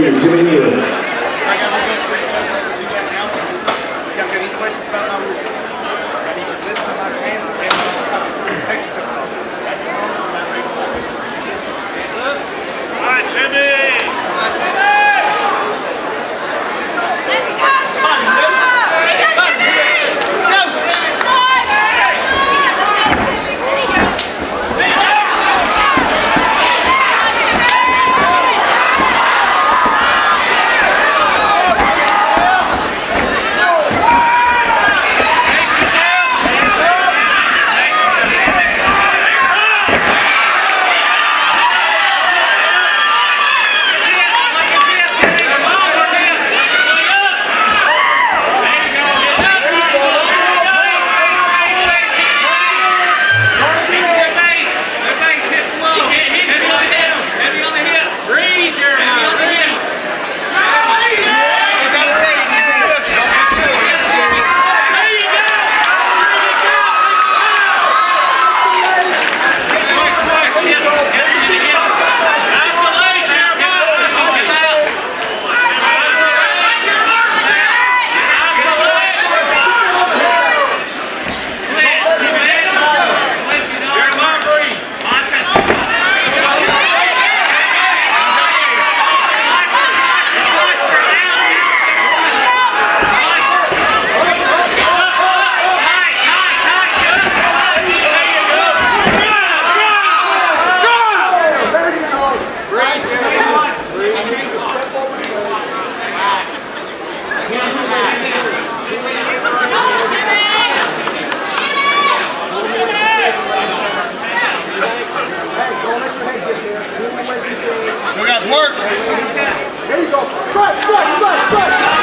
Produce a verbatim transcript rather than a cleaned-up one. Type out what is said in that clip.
senior, Jimmy Neal. Any questions about my rules? I need you to listen to my commands and get on the top. Take yourself off. Back your arms and back your arms. All right, Jimmy! You guys work. There you go. Strike, strike, strike, strike.